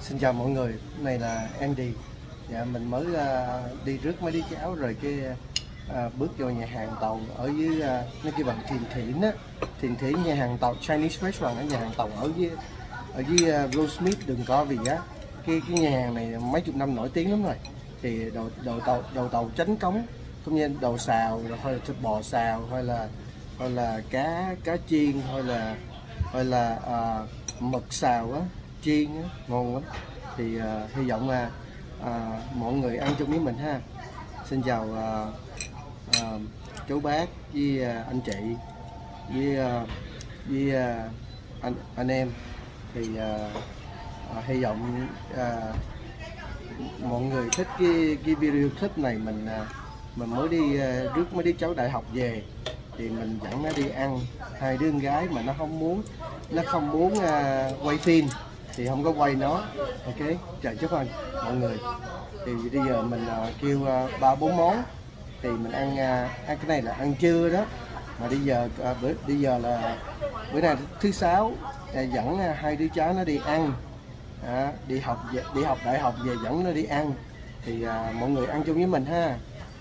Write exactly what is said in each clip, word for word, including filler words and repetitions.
Xin chào mọi người, này là Andy. Dạ, mình mới uh, đi rước mấy đứa cháu rồi cái uh, bước vô nhà hàng tàu ở dưới uh, nó kêu bằng Thiền Thiển á, Thiền Thiển nhà hàng tàu Chinese restaurant ở nhà hàng tàu ở dưới ở dưới uh, Rosemead đường Co Vì á. Cái cái nhà hàng này mấy chục năm nổi tiếng lắm rồi. Thì đồ đồ tàu đồ tàu chánh cống, cũng như đồ xào, hay là thịt bò xào, hay là hay là cá cá chiên, hay là hay là uh, mực xào á, chiên á, ngon lắm. Thì uh, hy vọng là uh, mọi người ăn chung với mình ha. Xin chào uh, uh, chú bác với uh, anh chị với uh, với uh, anh anh em. Thì uh, uh, hy vọng uh, mọi người thích cái cái video clip này. Mình uh, mình mới đi uh, rước mấy đứa cháu đại học về thì mình dẫn nó đi ăn. Hai đứa con gái mà nó không muốn nó không muốn uh, quay phim thì không có quay nó. Ok, chào chúc anh mọi người. Thì bây giờ mình uh, kêu ba uh, bốn món. Thì mình ăn uh, ăn cái này là ăn trưa đó. Mà bây giờ uh, bữa bây giờ là bữa nay thứ sáu, uh, dẫn uh, hai đứa cháu nó đi ăn. À, đi học về, đi học đại học về dẫn nó đi ăn. Thì uh, mọi người ăn chung với mình ha.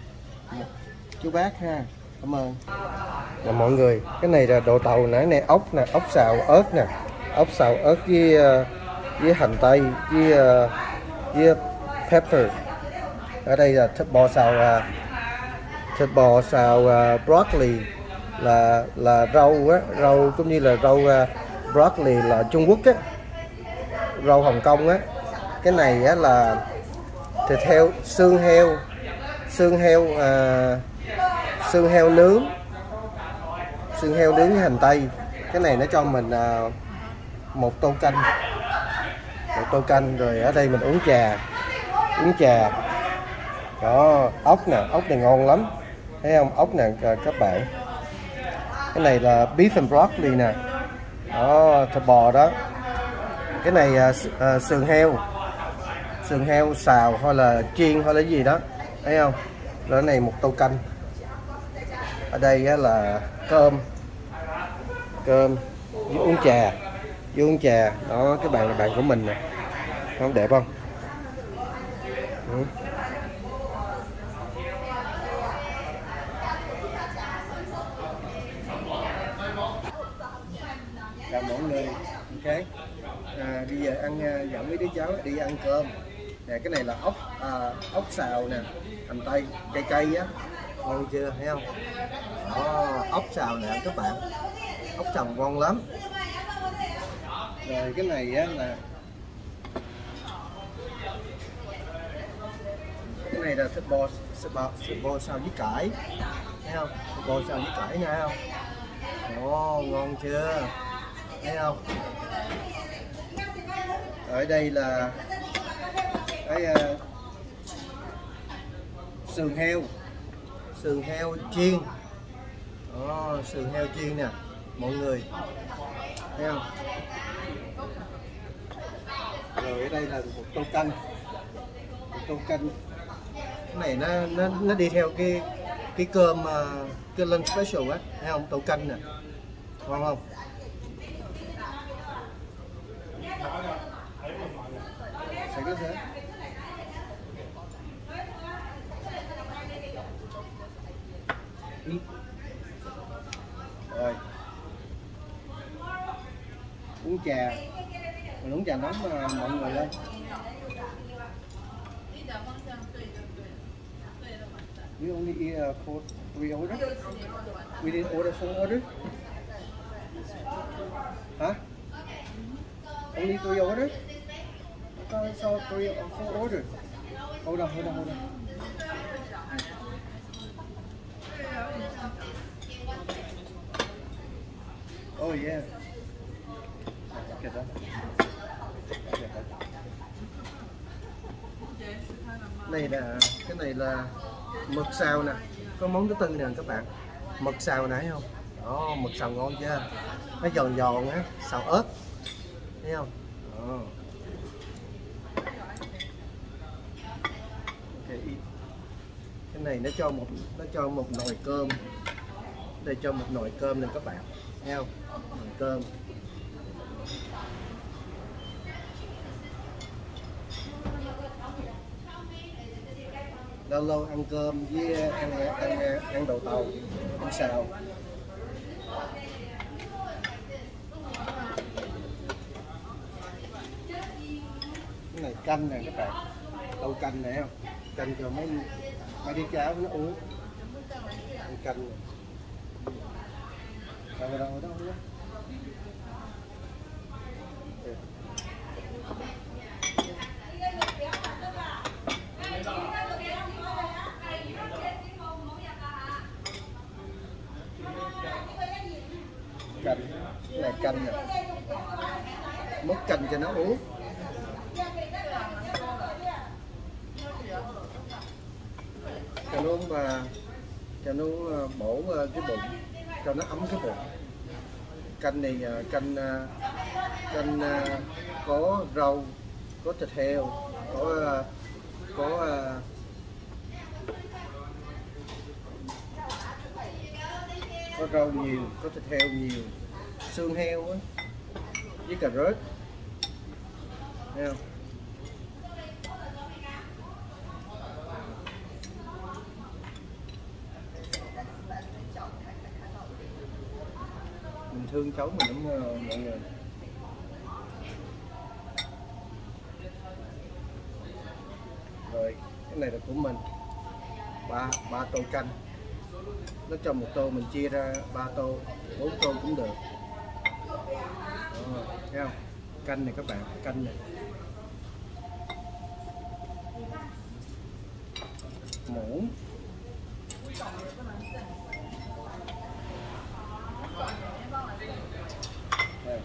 Chú bác ha. Cảm ơn. Là mọi người, cái này là đồ tàu nãy này, ốc nè, ốc xào ớt nè, ốc xào ớt với uh, với hành tây với uh, với pepper. Ở đây là thịt bò xào uh, thịt bò xào uh, broccoli là là rau á, rau cũng như là rau uh, broccoli là Trung Quốc á, rau Hồng Kông á. Cái này á là thịt heo, xương heo, xương heo uh, xương heo nướng, xương heo nướng với hành tây. Cái này nó cho mình uh, một tô canh, một tô canh. Rồi ở đây mình uống trà, uống trà đó. Ốc nè, ốc này ngon lắm, thấy không? Ốc nè các bạn. Cái này là beef and broccoli nè, đó, thịt bò đó. Cái này uh, uh, sườn heo, sườn heo xào hay là chiên hay là gì đó, thấy không? Rồi cái này một tô canh. Ở đây á, là cơm, cơm với uống trà, với uống trà đó. Cái bàn là bàn của mình nè, không đẹp không? Ừ. Chào mọi người. Ok, à, bây giờ ăn dẫn mấy đứa cháu đi ăn cơm nè. Cái này là ốc à, ốc xào nè, hành tây, cây cây á, ngon chưa, thấy không? Đó, ốc xào nè các bạn, ốc xào ngon lắm. Rồi cái này á là cái này là thịt bò, thịt bò, thịt bò xào với cải, thấy không? Thịt bò xào với cải nha, không? Ồ, ngon chưa, thấy không? Ở đây là cái uh, sườn heo, sườn heo chiên. Đó, sườn heo chiên nè mọi người, thấy không? Rồi ở đây là một tô canh, một tô canh. Cái này nó nó nó đi theo cái cái cơm uh, cái lunch special á, thấy không? Tô canh nè, ngon không? Sẽ có thế. Rồi uống trà, mình uống trà nóng mà mọi người ơi. You only eat uh, for three order? We didn't order four order? Huh? Only three order? I thought I saw three or four order. Hold on, hold on, hold on. Oh yeah. Get that. Get that. Này là cái này là mực xào nè, có món thứ tư nè các bạn, mực xào nãy không? Đó, mực xào ngon chưa? Nó giòn giòn á, xào ớt, thấy không? Đó. Okay. Cái này nó cho một nó cho một nồi cơm, đây cho một nồi cơm nè các bạn, thấy không? Nồi cơm. lâu lâu ăn cơm với ăn ăn ăn đậu tàu, ăn xào. Cái này canh nè các bạn, tô canh này không, canh cho mấy mấy đứa cháu nó uống. Ăn canh này. Đâu đâu đâu đó. Canh, cái này canh nè, múc canh cho nó uống. Cho nó và cho nó bổ cái bụng, cho nó ấm cái bụng. Canh này canh canh có rau, có thịt heo, có có có rau nhiều, có thịt heo nhiều, xương heo á, với cà rốt, thấy không? Mình thương cháu mình lắm mọi người. Rồi cái này là của mình, ba ba tô canh. Nó cho một tô mình chia ra ba tô, bốn tô cũng được. Đó, thấy không? Canh này các bạn, canh này. Muỗng. Đây,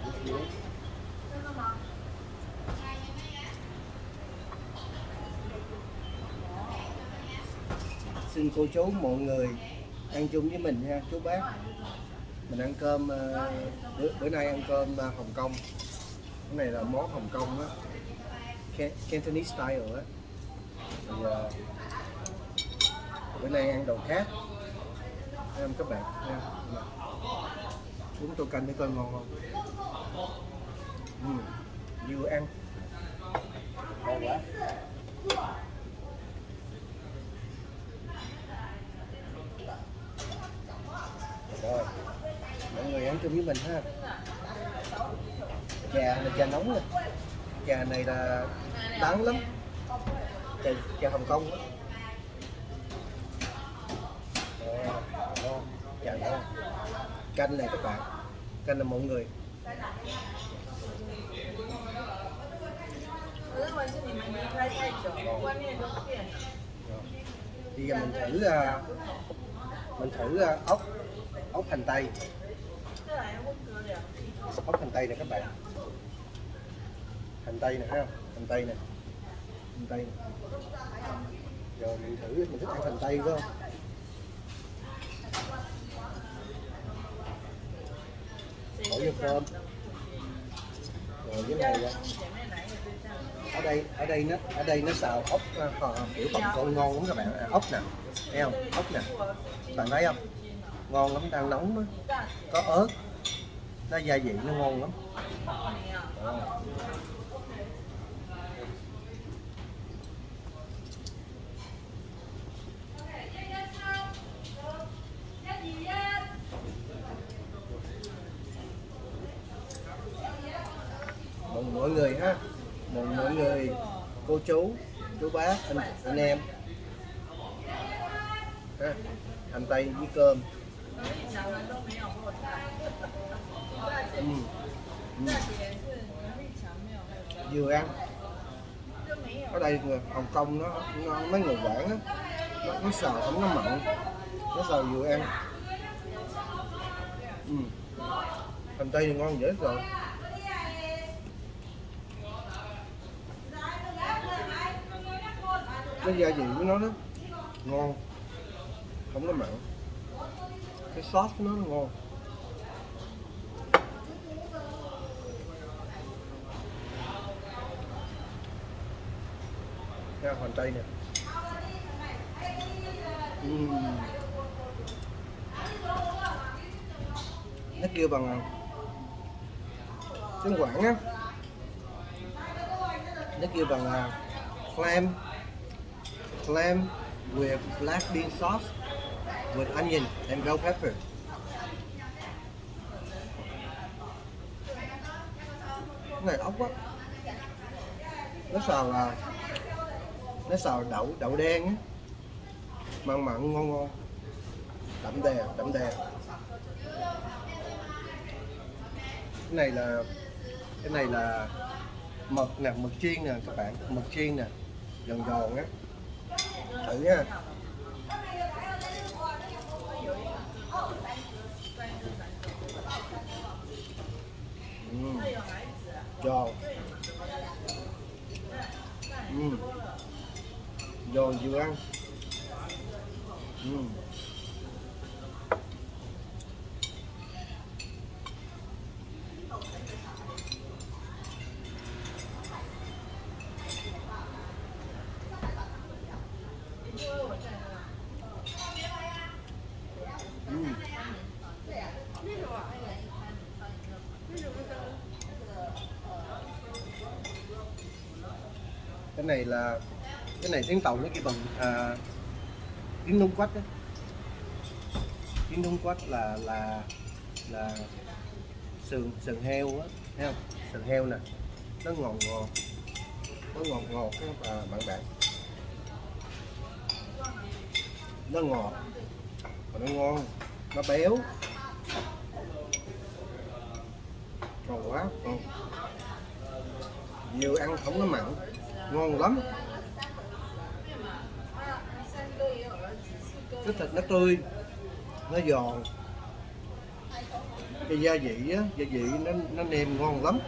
xin cô chú mọi người ăn chung với mình nha chú bác. Mình ăn cơm bữa, bữa nay ăn cơm Hồng Kông. Cái này là món Hồng Kông á, Cantonese style á. Thì, uh, bữa nay ăn đồ khác. Thấy không các bạn? Uống tô canh để coi ngon không? Uhm, vừa ăn ngon quá. Rồi, mọi người ăn chung với mình ha. Trà là trà nóng nè, trà này là đắng lắm, trà, trà Hồng Kông đó. Ngon, trà ngon. Canh này các bạn, canh là mọi người. Bây giờ mình thử mình thử ốc ốc hành tây, ốc hành tây này các bạn, hành tây này thấy không, hành tây này, hành tây này. Rồi mình thử, mình thích ăn hành tây phải không? Bỏ vô cơm. Rồi cái này ở đây ở đây nó ở đây nó xào ốc kiểu Hồng Kông ngon lắm các bạn. À, ốc nè, thấy không, ốc nè, bạn thấy không, ngon lắm, đang nóng đó. Có ớt, nó gia vị nó ngon lắm. Đó. Mừng mọi người ha, mừng mọi người, cô chú, chú bác, anh, anh em ha. Hành tây với cơm. Ừ. Ừ. Vừa ăn. Ở đây người Hồng Kông nó, nó mấy người Quảng á, nó, nó xào không nó mặn, nó xào vừa ăn. Ừ. Hành tây thì ngon dễ rồi. Cái gia vị của nó đó ngon, không có mặn, cái sốt của nó ngon. Ra hành tây nè. Uhm. Nó kêu bằng tiếng Quảng á, nó kêu bằng clam, clam with black bean sauce with onion and bell pepper. Cái này ốc á, nó xào là nó xào đậu đậu đen á, mặn mặn ngon ngon, đậm đà đậm đà. Cái này là cái này là mực nè, mực chiên nè các bạn, mực chiên nè, giòn giòn á, thử nha. Uhm. Giòn, uhm. Giòn vừa ăn. Uhm. Uhm. Cái này là cái này tiếng Tàu nó kêu bằng à, tiếng Nung Quách đó. Tiếng Nung Quách là là là sườn sườn heo á, thấy không? Sườn heo nè, nó ngọt ngọt, nó ngọt ngọt các à, bạn bạn, nó ngọt và nó ngon, nó béo, ngon quá, ngon. Vừa ăn không nó mặn, ngon lắm. Cái thịt nó tươi, nó giòn, cái gia vị á, gia vị nó nó nêm ngon lắm.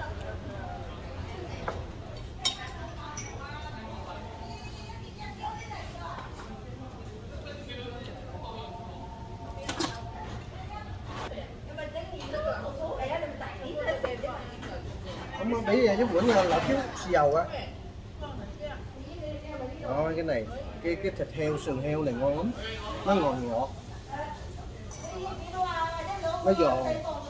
Không có bị cái bữa là lỡ thiếu dầu á. Đó, cái này cái cái thịt heo, sườn heo này ngon lắm, nó ngọt ngọt, nó giòn,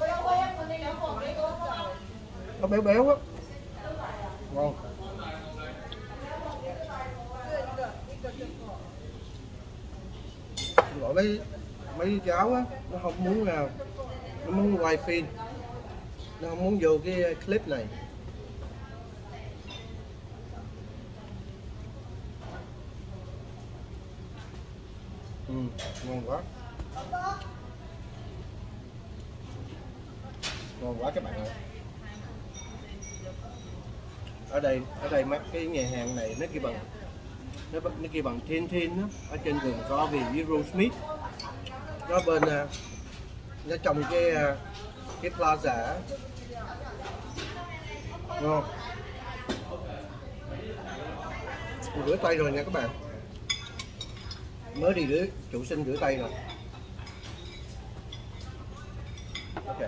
nó béo béo á, ngon. Gọi mấy mấy cháu á, nó không muốn nào, nó muốn quay phim, nó không muốn vô cái clip này. Ừ, ngon quá, ngon quá các bạn ơi. Ở đây ở đây mấy cái nhà hàng này nó kêu bằng nó nó kêu bằng Thiên Thiên đó, ở trên đường Garvey với Rosemead. Nó bên nó trong cái cái plaza, ngon. Mình rửa tay rồi nha các bạn, mới đi rửa, chủ sinh rửa tay rồi. Ok.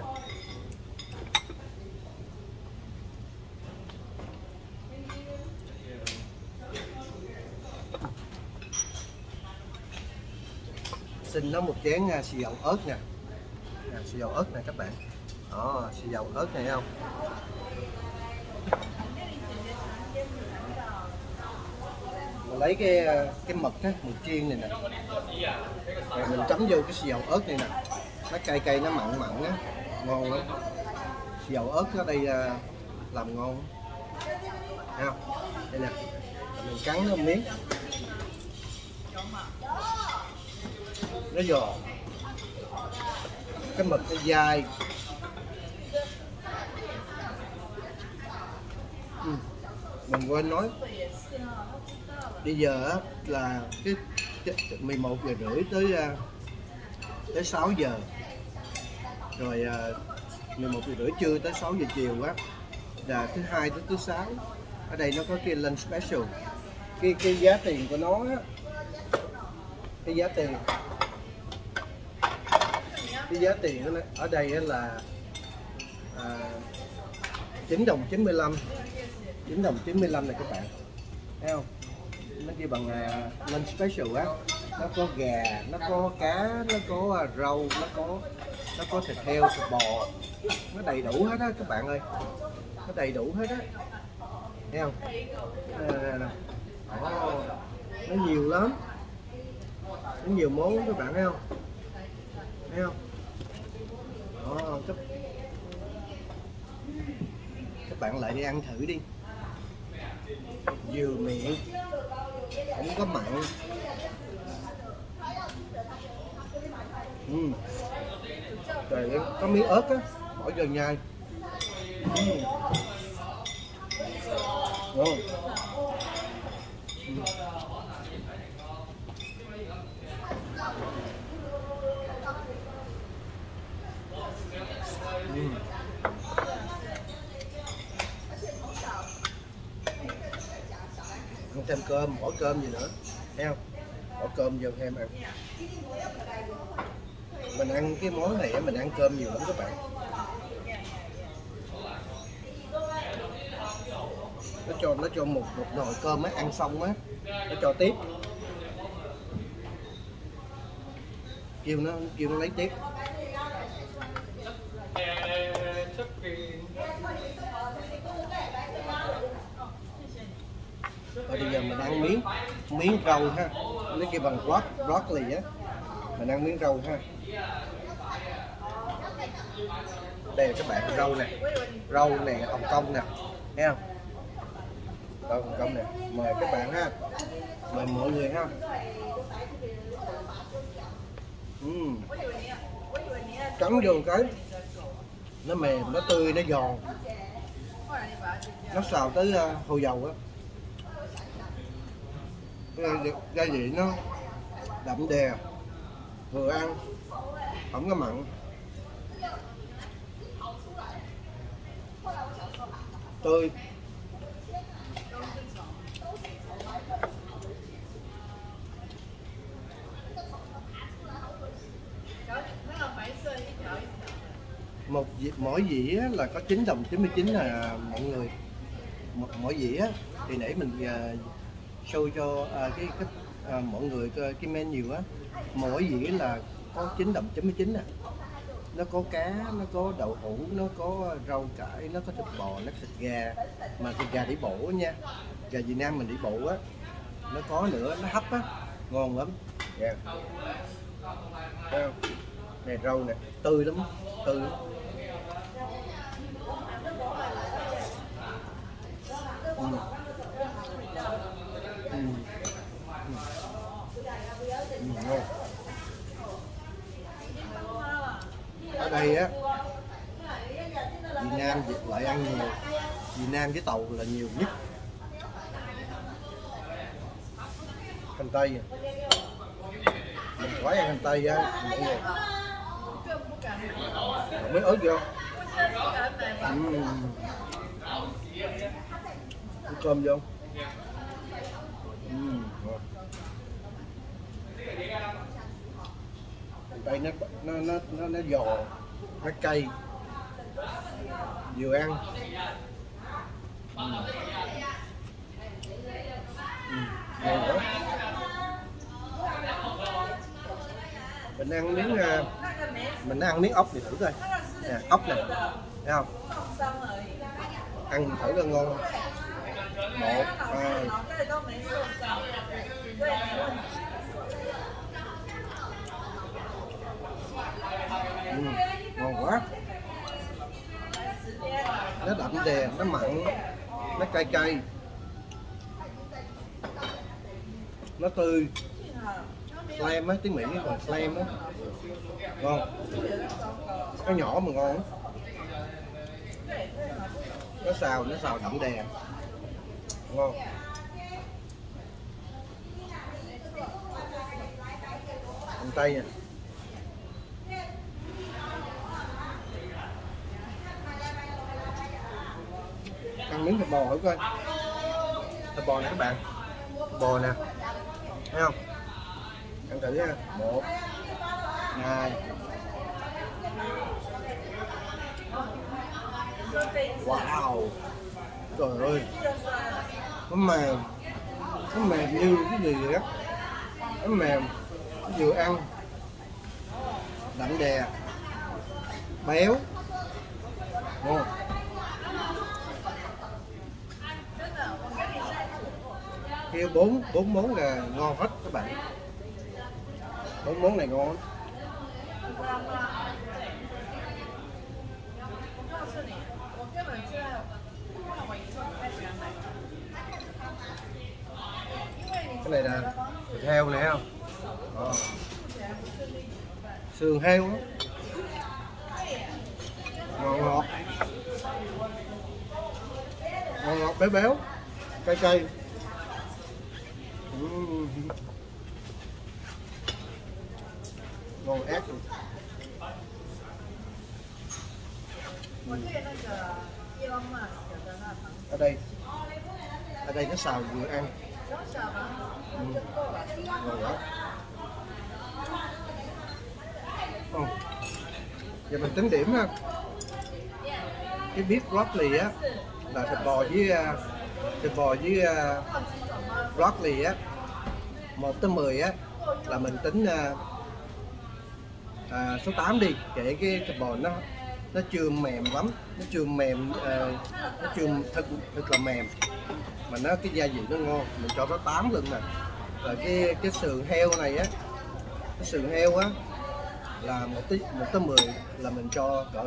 Xin nó một chén uh, xì dầu ớt nè, à, xì dầu ớt này các bạn. Đó, xì dầu ớt này không? Mình lấy cái cái mực á, mực chiên này nè, rồi mình chấm vô cái xì dầu ớt này nè, nó cay cay, nó mặn mặn á, ngon lắm. Xì dầu ớt ở đây uh, làm ngon, thấy không? Đây nè, mình cắn nó một miếng, nó giòn, cái mực nó dai. Ừ. Mình quên nói, bây giờ á, là cái, cái mười một giờ rưỡi tới tới sáu giờ, rồi mười một giờ rưỡi trưa tới sáu giờ chiều á, là thứ hai tới thứ sáu. Ở đây nó có cái lunch special, cái cái giá tiền của nó á, cái giá tiền cái giá tiền ở đây là à, chín đồng chín mươi lăm, chín đồng chín mươi lăm này các bạn, thấy không? Nó kia bằng uh, lunch special á, nó có gà, nó có cá, nó có uh, rau, nó có nó có thịt heo, thịt bò, nó đầy đủ hết á các bạn ơi, nó đầy đủ hết á, thấy không? Nè, nè, nè. Oh, nó nhiều lắm, Có nhiều món lắm các bạn thấy không? Thấy không? Đó, các, các bạn lại đi ăn thử đi. Vừa miệng, không có mặn. Ừ. Rồi có miếng ớt á, bỏ vô nhai. Ừ. Ngon. Ừ. Ừ. Ăn thêm cơm, bỏ cơm gì nữa, thấy không? Bỏ cơm vô thêm ăn. Mình ăn cái món này mình ăn cơm nhiều lắm các bạn. Nó cho nó cho một một nồi cơm á, ăn xong á, nó cho tiếp. Kêu nó kêu nó lấy tiếp. Rồi bây giờ mình ăn miếng miếng rau ha, lấy cái bằng broccoli broccoli á, mình ăn miếng rau ha. Đây các bạn, rau nè, rau nè, Hồng Kông nè, thấy không? Rau Hồng Kông nè, mời các bạn ha, mời mọi người ha. Uhm. Cắn vô một cái, nó mềm, nó tươi, nó giòn, nó xào tới uh, hồ dầu á. Gia vị nó đậm đè, vừa ăn không có mặn, tươi. Một dĩa, mỗi dĩa là có chín đồng chín mươi chín là mọi người. Mỗi dĩa thì nãy mình uh, show cho uh, cái cách uh, mọi người cái, cái menu á, mỗi dĩa là có chín đồng chín mươi chín nè. Nó có cá, nó có đậu hũ, nó có rau cải, nó có thịt bò, nó có thịt gà, mà thịt gà đĩ bộ nha, gà Việt Nam mình đĩ bộ á, nó có nữa, nó hấp á, ngon lắm. Yeah. Này rau nè, tươi lắm, tươi lắm. Ừ. Ừ. Ừ. Ngon. Ở đây á, Việt Nam lại ăn nhiều, Việt Nam với tàu là nhiều nhất. Hành tây, mình phải ăn hành tây á mọi người. Mới ớt vô. Ừ. Cơm vô. Ừ. Hành tây nó nó nó nó, nó giòn, nó cay, vừa ăn. Ừ. Ừ. Ngon quá. Mình ăn miếng mình ăn miếng ốc thì thử coi nè, ốc nè, thấy không? Ăn thử coi ngon không? Một, hai. Ừ, ngon quá. Nó đậm đè, nó mặn, nó cay cay, nó tươi. Slam á, tiếng Mỹ còn slam á, ngon. Nó nhỏ mà ngon á. Nó xào, nó xào đậm đè, ngon. Hành tây nè. Ăn miếng thịt bò thử coi. Thịt bò nè các bạn, thịt bò nè, thấy không? Ăn thử nha. Một, hai. Wow, trời ơi, nó mềm, nó mềm như cái gì vậy đó, nó mềm, vừa ăn đậm đè, béo, ngon. Kêu bốn bốn món là ngon hết các bạn. Bốn món này ngon lắm. Cái này là thịt heo này không? Đó. Sườn heo đó. Ngon ngọt, ngon ngọt béo béo, cay cay. Uhm. Ngon ác luôn. Ở đây, ở đây nó xào vừa ăn. Ừ. Ngon quá. Oh. Giờ mình tính điểm ha. Cái beef broccoli á là thịt bò với thịt bò với uh, broccoli á, một tới mười á là mình tính uh, à, số tám đi, kể cái thịt bò nó nó chưa mềm lắm, nó chưa mềm, uh, nó chưa thật thật là mềm mà nó cái gia vị nó ngon, mình cho nó tám lần nè. Rồi cái cái sườn heo này á, cái sườn heo á là một tới một tới mười là mình cho cỡ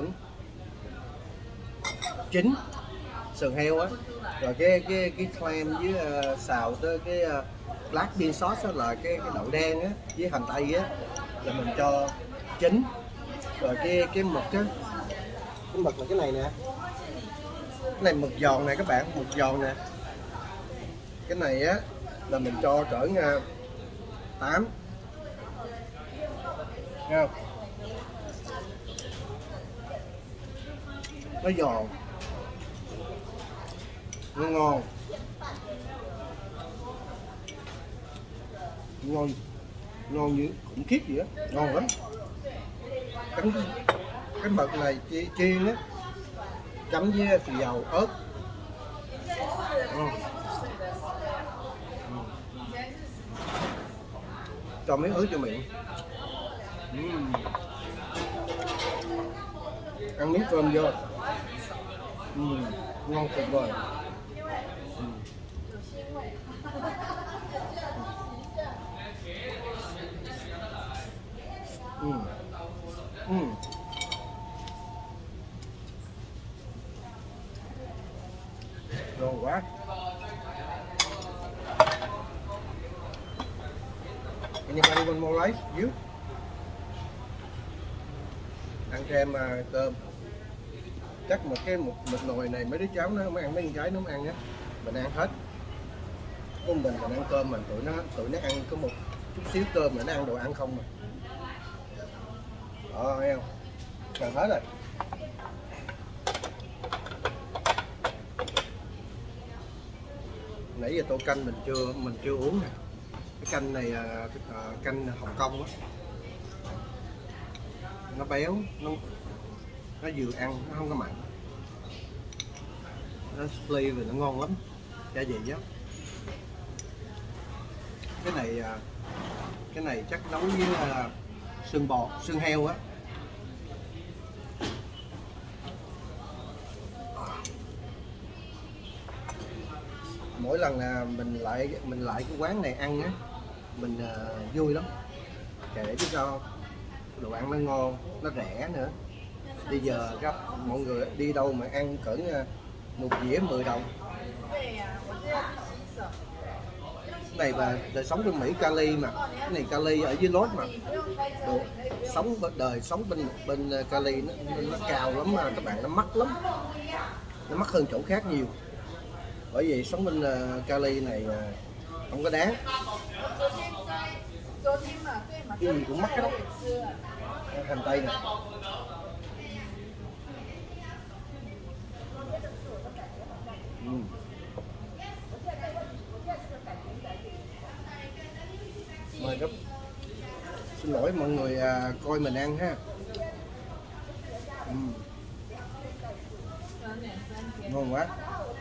chín sườn heo á. Rồi cái cái cái clam với uh, xào tới cái uh, black bean sauce đó là cái, cái đậu đen á với hành tây á là mình cho chín. Rồi cái cái mực á, cái mực là cái này nè, cái này mực giòn này các bạn, mực giòn nè, cái này á là mình cho cỡ uh, tám, nghe không? Nó giòn, nó ngon, ngon, ngon như khủng khiếp vậy á, ngon lắm. Cái, cái mực này chi, chiên á, chấm với xì dầu ớt. Ừ. Ừ. Cho miếng ớt cho miệng. Ừ. Ăn miếng cơm vô. Ừ. Ngon tuyệt vời. Ừ. Ừ. Ừ. Ngon quá. Anybody want more rice? You? Ăn thêm uh, cơm. Chắc một cái một, một nồi này mấy đứa cháu nó không ăn, mấy con gái nó không ăn á, mình ăn hết. Con mình mình ăn cơm, mình tụi nó tụi nó ăn có một chút xíu cơm mà nó ăn đồ ăn không mà. Đó, thấy không? Gần hết rồi. Nãy giờ tô canh mình chưa mình chưa uống nè. Cái canh này à, canh Hồng Kông á, nó béo, nó nó vừa ăn nó không có mặn, nó flavor nó ngon lắm, gia vị á. Cái này cái này chắc nấu với uh, xương bò, xương heo á. Mỗi lần là mình lại mình lại cái quán này ăn á, mình uh, vui lắm, kể chứ sao đồ ăn nó ngon, nó rẻ nữa. Bây giờ các mọi người đi đâu mà ăn cỡ một dĩa mười đồng. Cái này là đời sống bên Mỹ, Cali mà, cái này Cali ở dưới Los mà, đồ sống đời sống bên bên Cali nó, nó cao lắm mà các bạn, nó mắc lắm, nó mắc hơn chỗ khác nhiều. Bởi vì sống bên uh, Cali này uh, không có đáng, cái gì cũng mắc hết đó. Hành tây nè. Ừ. Mời các, xin lỗi mọi người à, coi mình ăn ha. Ừ. Ngon quá.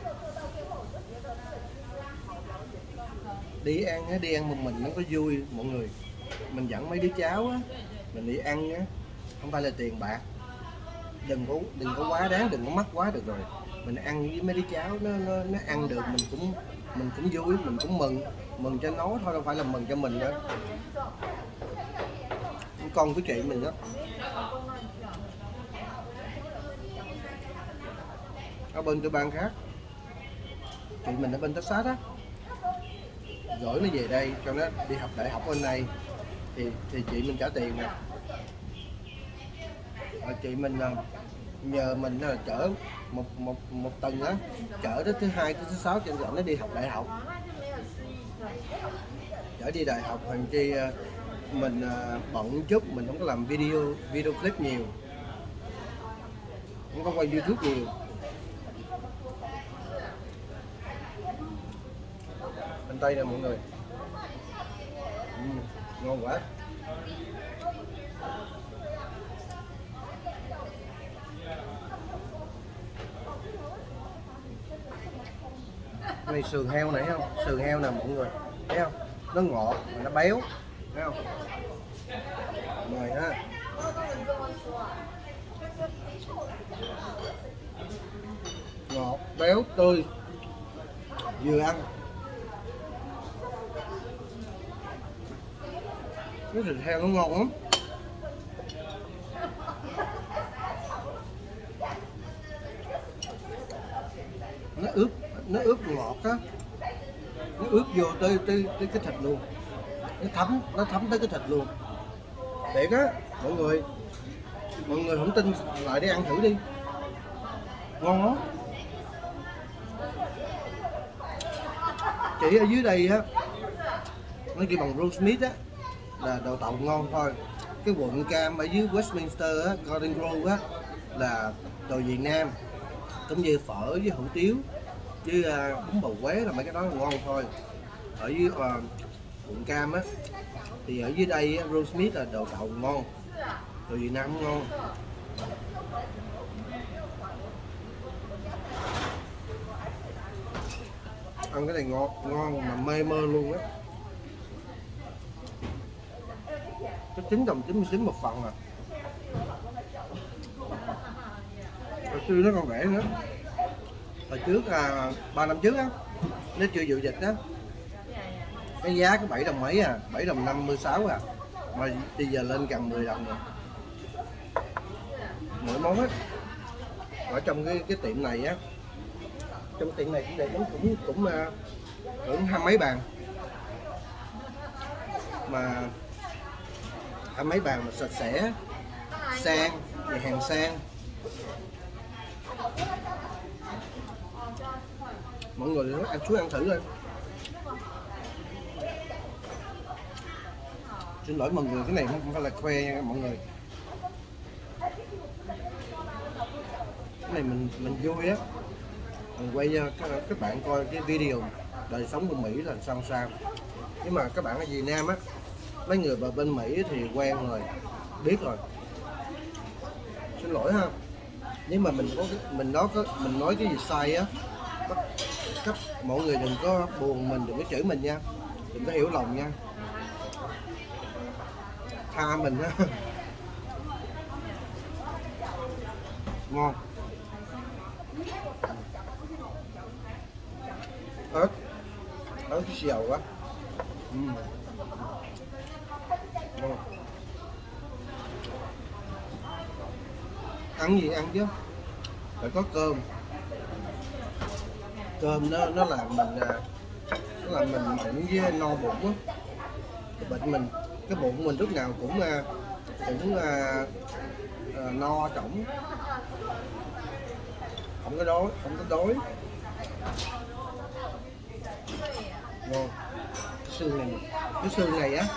Đi ăn á, đi ăn một mình nó có vui mọi người. Mình dẫn mấy đứa cháu á, mình đi ăn á, không phải là tiền bạc, đừng có đừng có quá đáng, đừng có mắc quá được rồi. Mình ăn với mấy đứa cháu nó nó, nó ăn được, mình cũng mình cũng vui, mình cũng mừng mừng cho nó thôi, đâu phải là mừng cho mình nữa. con của chị mình đó. Ở bên cái bang khác, chị mình ở bên Texas á, gửi nó về đây cho nó đi học đại học bên này thì thì chị mình trả tiền nè. Và chị mình nhờ mình là chở một một một tuần á, chở đến thứ hai tới thứ sáu cho nó đi học đại học, chở đi đại học. Hàng chi mình bận chút, mình không có làm video video clip nhiều, không có quay YouTube nhiều. Hành tây nè mọi người, ừ, ngon quá. Này sườn heo này thấy không? Sườn heo nè mọi người, thấy không? Nó ngọt mà nó béo, thấy không? Rồi ha. Ngọt, béo, tươi, vừa ăn. Cái thịt heo nó ngon lắm. Nó ướp, nó ướp ngọt á, nó ướp vô tới tới tới cái thịt luôn, nó thấm, nó thấm tới cái thịt luôn. Thiệt á mọi người, mọi người không tin lại đi ăn thử đi, ngon lắm. Chỉ ở dưới đây á, nó kêu bằng roast meat á, là đậu tàu ngon thôi. Cái quận cam ở dưới Westminster á, Garden Grove á, là đồ Việt Nam, cũng như phở với hủ tiếu với uh, bún bầu quế là mấy cái đó là ngon thôi. Ở dưới uh, quận cam á, thì ở dưới đây á, roast meat là đồ tàu ngon, đồ Việt Nam cũng ngon. Ăn cái này ngọt ngon mà mê mơ luôn á. Cái chín đồng chín mươi chín một phần à. Hồi xưa nó còn rẻ nữa. Hồi trước à, ba năm trước á, nó chưa vụ dịch á, cái giá có bảy đồng mấy à, bảy đồng năm mươi sáu à, mà bây giờ lên gần mười đồng rồi. Mỗi món á, ở trong cái cái tiệm này á, trong tiệm này cũng để cũng cũng cũng cũng hai mấy bàn, mà hai mấy bàn mà sạch sẽ, sang, nhà hàng sang. Mọi người ăn xuống ăn thử thôi. Xin lỗi mọi người, cái này không phải là khoe nha mọi người. Cái này mình mình vui á, mình quay cho các, các bạn coi cái video đời sống của Mỹ là sao sao. Nhưng mà các bạn ở Việt Nam á, mấy người vào bên Mỹ thì quen rồi, biết rồi. Xin lỗi ha, nếu mà mình có mình nói có mình nói cái gì sai á, các, các mọi người đừng có buồn mình, đừng có chửi mình nha, đừng có hiểu lòng nha, tha mình á. Ngon. Ớt, ớt cái dầu á. Uhm. Ngon. Ăn gì ăn chứ, phải có cơm. Cơm nó nó làm mình nó làm mình tỉnh với no bụng á. Cái bệnh mình, cái bụng mình lúc nào cũng cũng uh, uh, no trỏng, không có đói, không có đói. Ngon. Cái xương này, cái xương này á,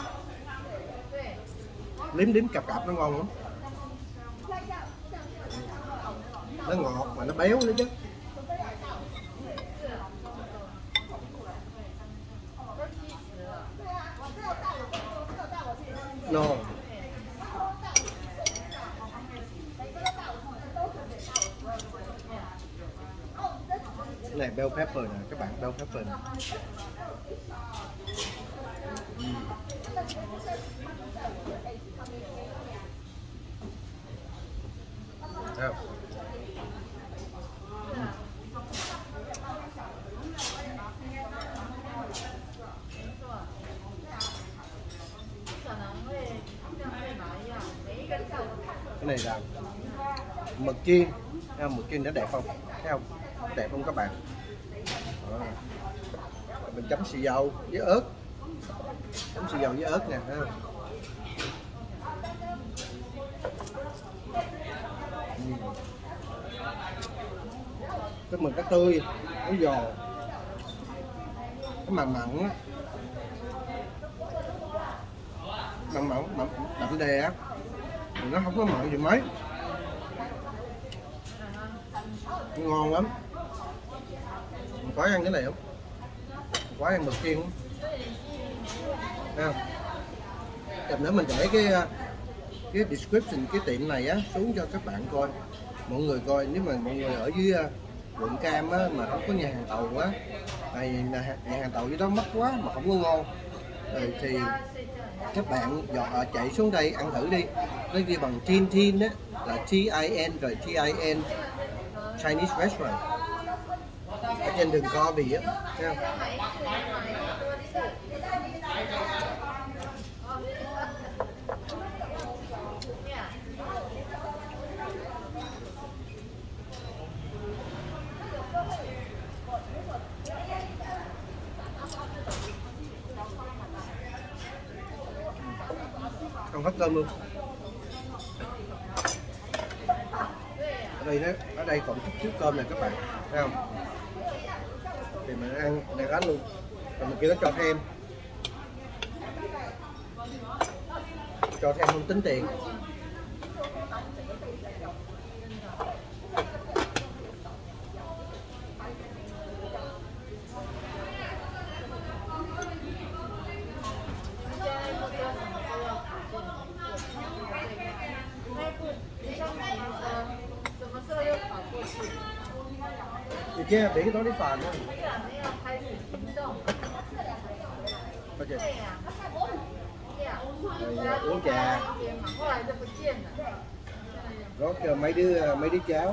liếm liếm cặp cặp nó ngon lắm. Nó ngọt mà nó béo nữa chứ. No. Cái này bell pepper nè các bạn, bell pepper nè. Uhm. Thấy không? Cái này là mực chiên, thấy không? Mực chiên nó đẹp không? Thấy không? Đẹp không các bạn? Đó. Mình chấm xì dầu với ớt, chấm xì dầu với ớt nè, thấy không? Ừ. Cái mực nó tươi, nó giòn, cái mặn mặn á, mặn mặn mặn đậm đè á, nó không có mặn gì mấy, ngon lắm. Mình có ăn cái này không? Mình có ăn mực chiên không? Thấy không? Chậm nữa mình để cái cái description cái tiệm này á xuống cho các bạn coi, mọi người coi. Nếu mà mọi người ở dưới quận Cam á mà không có nhà hàng tàu á, tại vì nhà, nhà hàng tàu dưới đó mắc quá mà không có ngon, rồi thì các bạn dọn chạy xuống đây ăn thử đi. Nó ghi bằng Tin Tin á, là T I N rồi T I N Chinese Restaurant ở trên đường Co Bì á, thấy không? Không hết cơm luôn. Ở đây đó, ở đây còn chút chút cơm này các bạn, thấy không? Thì mình ăn này hết luôn. Rồi mình kêu nó cho thêm, cho thêm không tính tiền. Thì kia để cái đó đi phản thôi. Bao giờ? Rồi uống trà. Rót cho mấy đứa mấy đứa cháu.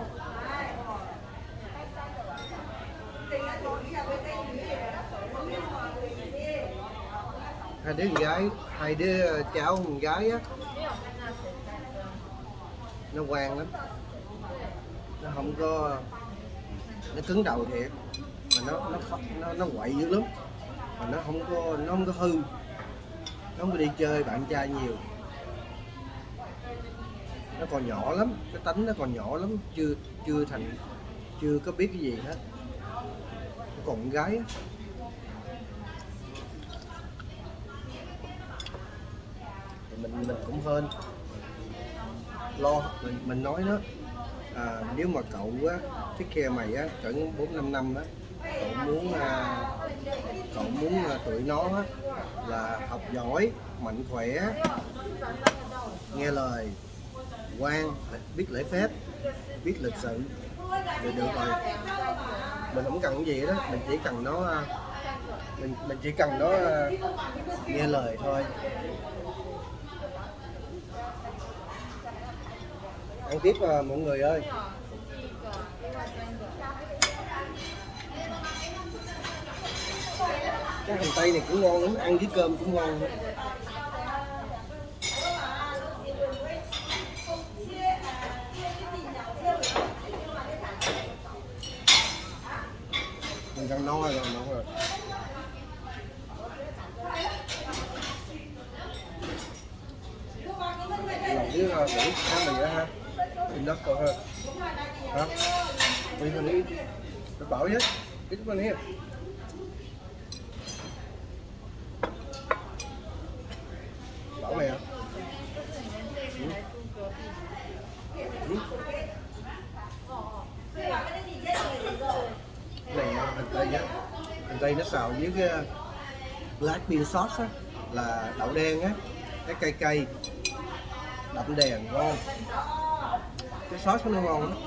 Hai đứa con gái, hai đứa cháu con gái á, nó ngoan lắm, nó không có, nó cứng đầu thiệt, mà nó nó nó nó quậy dữ lắm, mà nó không có nó không có hư, nó không có đi chơi bạn trai nhiều. Nó còn nhỏ lắm, cái tánh nó còn nhỏ lắm, chưa chưa thành chưa có biết cái gì hết, nó còn con gái á. mình mình cũng hên lo, mình mình nói đó, à, nếu mà cậu á take care mày á cỡ bốn năm năm á, cậu muốn à, cậu muốn à, tụi nó á, là học giỏi, mạnh khỏe, nghe lời, ngoan, biết lễ phép, biết lịch sự, rồi được rồi. Mình không cần cái gì đó, mình chỉ cần nó mình mình chỉ cần nó nghe lời thôi. Ăn tiếp à, mọi người ơi. Cái hành tây này cũng ngon lắm, ăn với cơm cũng ngon. Mình đang no rồi, no rồi. Lòng với uh, đủ cá mì đó ha, in đất coi ha, hả? Đi mình đi, tôi bảo chứ, cái chúng mình đi. Bảo mày à? Ừ. Ừ. Cái này hành tây á, hành tây nó xào với cái black bean sauce á, là đậu đen á, cái cay cay đậm đè ngon, cái sauce nó ngon lắm.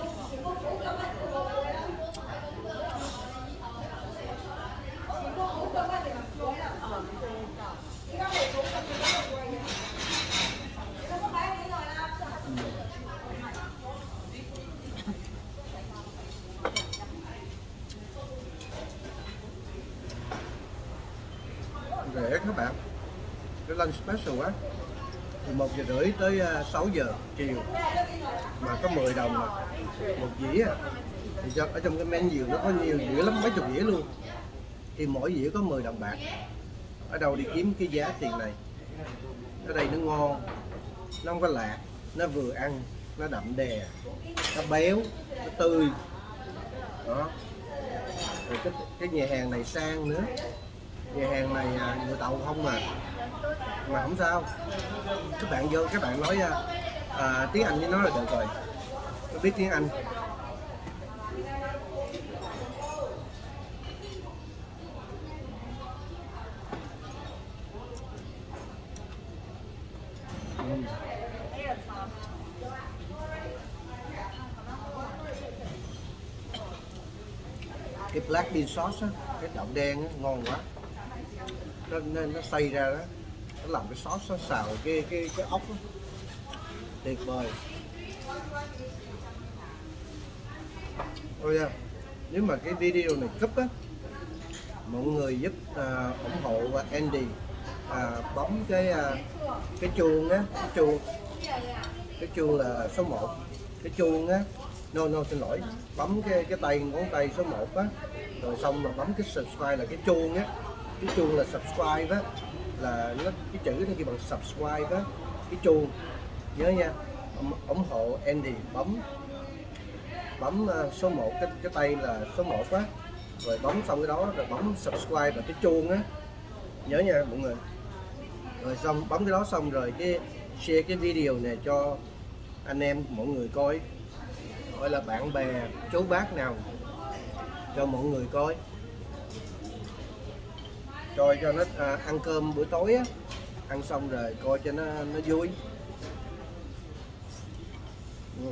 Rẻ các bạn, cái lunch special á, từ một giờ rưỡi tới sáu giờ chiều mà có mười đồng mà một dĩa à. Thì cho, ở trong cái menu nó có nhiều dĩa lắm, mấy chục dĩa luôn, thì mỗi dĩa có mười đồng bạc. Ở đâu đi kiếm cái giá tiền này? Ở đây nó ngon, nó không có lạc, nó vừa ăn, nó đậm đè, nó béo, nó tươi đó. Rồi cái, cái nhà hàng này sang nữa, nhà hàng này người Tàu không mà mà không sao, các bạn vô các bạn nói à, tiếng Anh với nó là được rồi, nó biết tiếng Anh. uhm. Cái black bean sauce á, cái đậu đen á, ngon quá, nó, nó, nó xay ra đó, nó làm cái sauce nó xào cái cái cái ốc đó. Tuyệt vời. Ôi da, nếu mà cái video này cúp á, mọi người giúp uh, ủng hộ Andy, uh, bấm cái uh, cái chuông á, cái chuông cái chuông là số một, cái chuông á, no no xin lỗi, bấm cái cái tay ngón tay số một á, rồi xong mà bấm cái subscribe là cái chuông á, cái chuông là subscribe á, là nó cái chữ nó kêu bằng subscribe á, cái chuông nhớ nha. Ủng hộ Andy bấm bấm số một, cái cái tay là số một á, rồi bấm xong cái đó rồi bấm subscribe và cái chuông á, nhớ nha mọi người. Rồi xong bấm cái đó xong rồi cái share cái video này cho anh em mọi người coi, gọi là bạn bè chú bác nào cho mọi người coi, coi cho nó à, ăn cơm bữa tối á, ăn xong rồi coi cho nó nó vui. Ừ.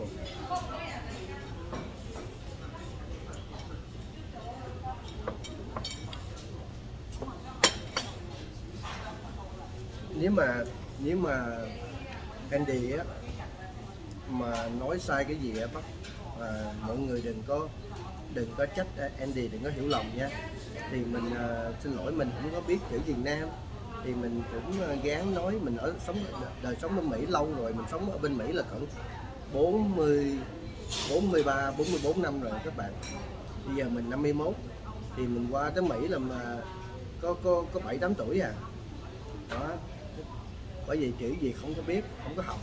Nếu mà nếu mà Andy á mà nói sai cái gì á bác, à, mọi người đừng có đừng có trách Andy, đừng có hiểu lầm nha. Thì mình uh, xin lỗi, mình không có biết chữ Việt Nam, thì mình cũng uh, gán nói mình ở sống đời sống ở Mỹ lâu rồi, mình sống ở bên Mỹ là cỡ bốn mươi, bốn mươi ba, bốn mươi bốn năm rồi các bạn. Bây giờ mình năm mươi mốt, thì mình qua tới Mỹ là mà có có có bảy tám tuổi à. Đó. Bởi vì chữ gì không có biết, không có học.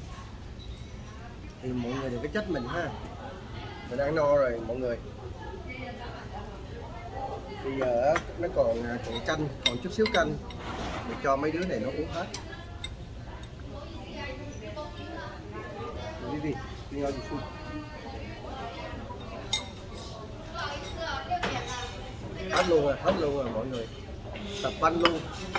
Thì mọi người đừng có trách mình ha. Mình ăn no rồi mọi người. Bây giờ nó còn còn canh, còn chút xíu canh để cho mấy đứa này nó uống hết. Đi đi, đi ngồi xuống. Hết luôn rồi, hết luôn rồi mọi người. Tập banh luôn.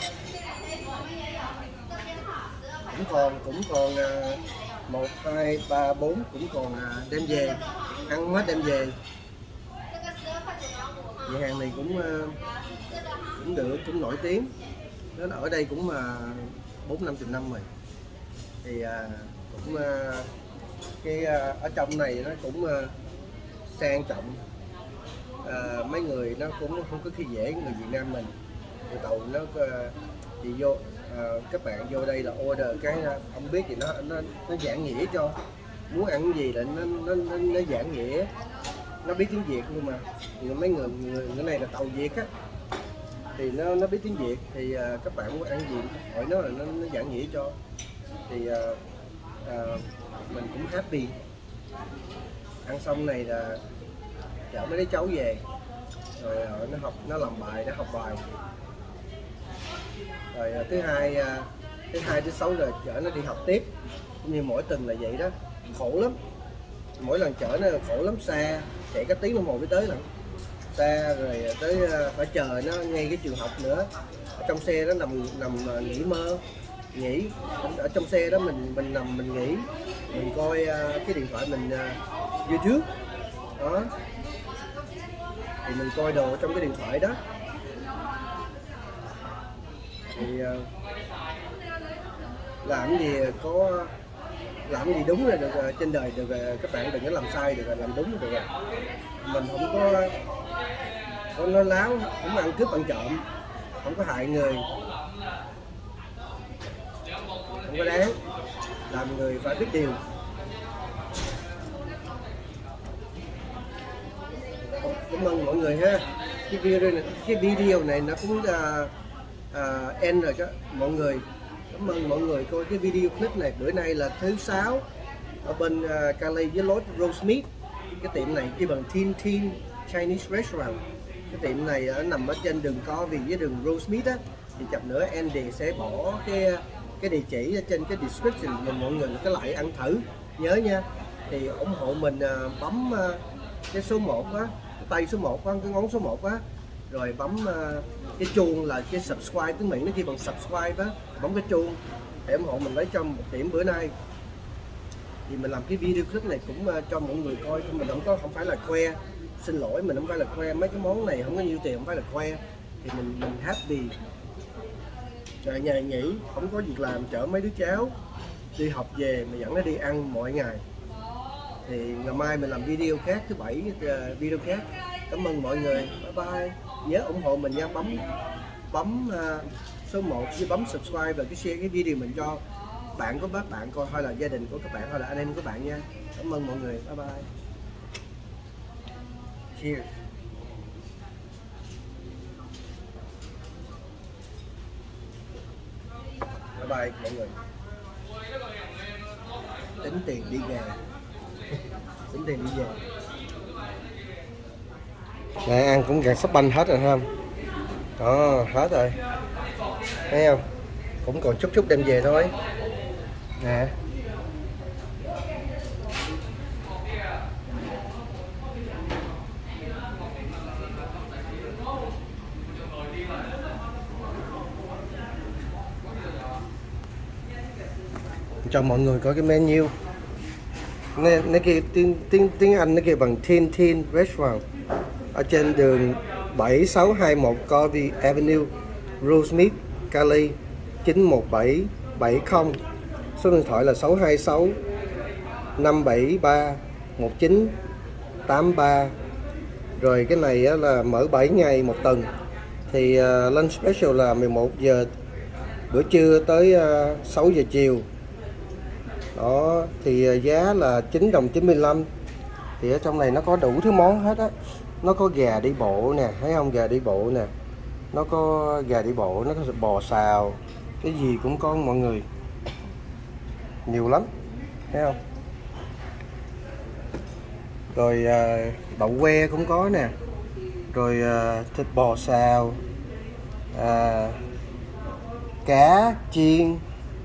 Cũng còn cũng còn một, hai, ba, bốn cũng còn đem về, ăn hết đem về. Nhà hàng này cũng cũng được, cũng nổi tiếng. Nó ở đây cũng bốn năm chục năm rồi. Thì cũng cái ở trong này nó cũng sang trọng. À, mấy người nó cũng không có khi dễ người Việt Nam mình. Người Tàu nó thì vô à, các bạn vô đây là order cái không biết gì nó nó nó giảng nghĩa cho, muốn ăn gì là nó nó nó, nó giảng nghĩa, nó biết tiếng Việt luôn mà. Thì mấy người người cái này là Tàu Việt á, thì nó nó biết tiếng Việt, thì à, các bạn muốn ăn gì hỏi nó là nó, nó giảng nghĩa cho. Thì à, à, mình cũng happy. Ăn xong này là chở mấy đứa cháu về, rồi nó học, nó làm bài, nó học bài. Rồi thứ hai thứ hai thứ sáu rồi chở nó đi học tiếp, cũng như mỗi tuần là vậy đó. Khổ lắm, mỗi lần chở nó khổ lắm, xa, chạy cái tiếng đồng hồ mới tới lần, xa rồi tới phải chờ nó ngay cái trường học nữa. Ở trong xe đó nằm nằm nghỉ mơ, nghỉ ở trong xe đó mình mình nằm mình nghỉ, mình coi cái điện thoại mình YouTube đó, thì mình coi đồ trong cái điện thoại đó. Thì uh, làm gì có làm gì đúng là được uh, trên đời được, uh, các bạn đừng có làm sai được, uh, làm đúng được. Uh. Mình không có có nói láo, không ăn cướp ăn trộm, không có hại người, không không có đáng. Làm người phải biết điều. Cảm ơn mọi người ha. Cái video này, cái video này nó cũng uh, uh, end rồi đó mọi người. Cảm ơn mọi người coi cái video clip này. Bữa nay là thứ sáu ở bên uh, Cali với lối Rosemead. Cái tiệm này cái bằng Tin Tin Chinese Restaurant. Cái tiệm này uh, nằm ở trên đường Co Vì với đường Rosemead á. Thì chậm nữa Andy sẽ bỏ cái cái địa chỉ ở trên cái description, mình mọi người có lại ăn thử nhớ nha. Thì ủng hộ mình uh, bấm uh, cái số một á, cái tay số một á, cái ngón số một á, rồi bấm uh, cái chuông là cái subscribe, tiếng Mỹ nó ghi bằng subscribe á, bấm cái chuông để ủng hộ mình lấy trong một điểm bữa nay. Thì mình làm cái video clip này cũng uh, cho mọi người coi, mình không có không phải là khoe, xin lỗi mình không phải là khoe mấy cái món này không có nhiêu tiền, không phải là khoe, thì mình mình happy. Trời nhà nghỉ không có việc làm, chở mấy đứa cháu đi học về mà dẫn nó đi ăn mỗi ngày. Thì ngày mai mình làm video khác, thứ bảy uh, video khác. Cảm ơn mọi người, bye bye. Nhớ ủng hộ mình nha, bấm bấm uh, số một với bấm subscribe và cái share cái video mình cho bạn của bác bạn coi, hay là gia đình của các bạn, hay là anh em của bạn nha. Cảm ơn mọi người, bye bye. Cheers. Bye bye mọi người. Tính tiền đi về. Tính tiền đi về. Nè ăn cũng gần sắp banh hết rồi không? Đó, hết rồi. Thấy không? Cũng còn chút chút đem về thôi. Nè. Cho mọi người coi cái menu. Nó, nó kia tiếng tiếng tiếng Anh nó kia bằng Tin Tin Restaurant ở trên đường bảy sáu hai mốt Co Vì Avenue, Rosemead, Cali chín một bảy bảy không. Số điện thoại là sáu hai sáu năm bảy ba một chín tám ba. Rồi cái này là mở bảy ngày một tuần. Thì uh, lunch special là mười một giờ bữa trưa tới uh, sáu giờ chiều. Đó, thì giá là chín đồng chín mươi lăm. Thì ở trong này nó có đủ thứ món hết á. Nó có gà đi bộ nè, thấy không, gà đi bộ nè. Nó có gà đi bộ, nó có bò xào, cái gì cũng có mọi người. Nhiều lắm, thấy không. Rồi à, đậu que cũng có nè. Rồi à, thịt bò xào, à, cá chiên,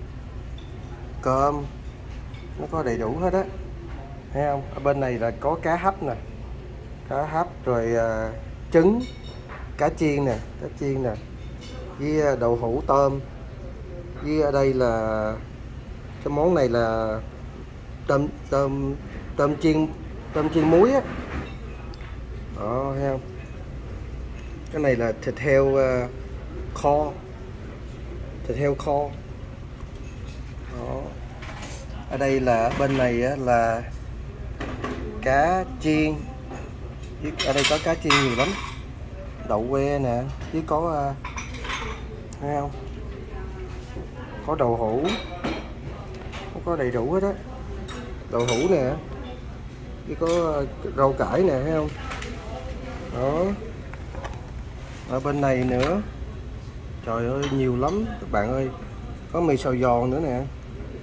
cơm, nó có đầy đủ hết á, thấy không. Ở bên này là có cá hấp nè, cá hấp rồi uh, trứng, cá chiên nè, cá chiên nè, với đậu hũ tôm. Với ở đây là cái món này là tôm tôm tôm chiên tôm chiên muối á. Đó, thấy không. Cái này là thịt heo uh, kho, thịt heo kho. Đó. Ở đây là bên này là cá chiên, ở đây có cá chiên nhiều lắm, đậu que nè, chứ có thấy không, có đậu hũ, có đầy đủ hết á, đậu hũ nè, chứ có rau cải nè, thấy không. Đó, ở bên này nữa, trời ơi nhiều lắm các bạn ơi, có mì xào giòn nữa nè.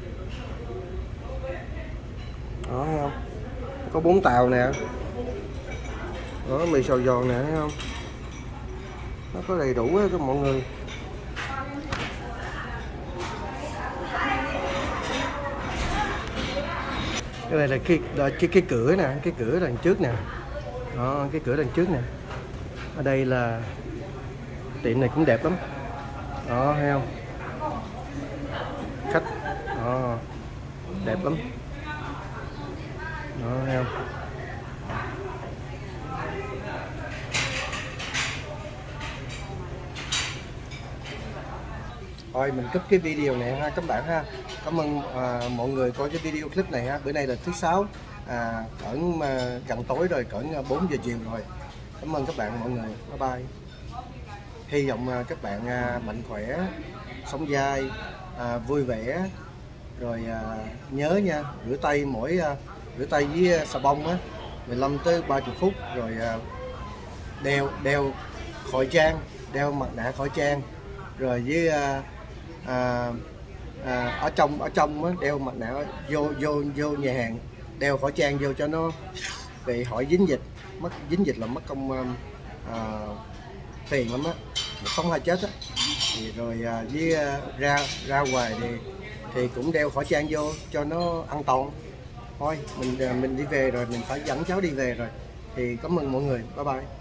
Đó, thấy không, có bún tàu nè, đó, mì xào giòn nè, thấy không, nó có đầy đủ hết cho mọi người. Cái này là cái cái cái cửa nè, cái cửa đằng trước nè, đó, cái cửa đằng trước nè. Ở đây là tiệm này cũng đẹp lắm, đó, thấy không, khách, đó, đẹp lắm. Đó, thấy không. Thôi mình cúp cái video này ha các bạn ha. Cảm ơn à, mọi người coi cái video clip này ha. Bữa nay là thứ sáu, à, cỡ à, gần tối rồi, cỡ bốn giờ chiều rồi. Cảm ơn các bạn mọi người, bye bye. Hy vọng à, các bạn à, mạnh khỏe, sống dai, à, vui vẻ, Rồi à, nhớ nha, rửa tay mỗi à, rửa tay với xà bông á mười lăm tới ba mươi phút. Rồi à, đeo đeo khẩu trang, đeo mặt nạ khẩu trang. Rồi với à, à, à, ở trong ở trong á, đeo mặt nạ vô vô vô nhà hàng, đeo khẩu trang vô cho nó bị hỏi dính dịch. Mất dính dịch là mất công à, tiền lắm á, một sống hai chết á. Thì rồi à, với à, ra ra ngoài thì thì cũng đeo khẩu trang vô cho nó an toàn. Thôi mình mình đi về rồi, mình phải dẫn cháu đi về rồi. Thì cảm ơn mọi người, bye bye.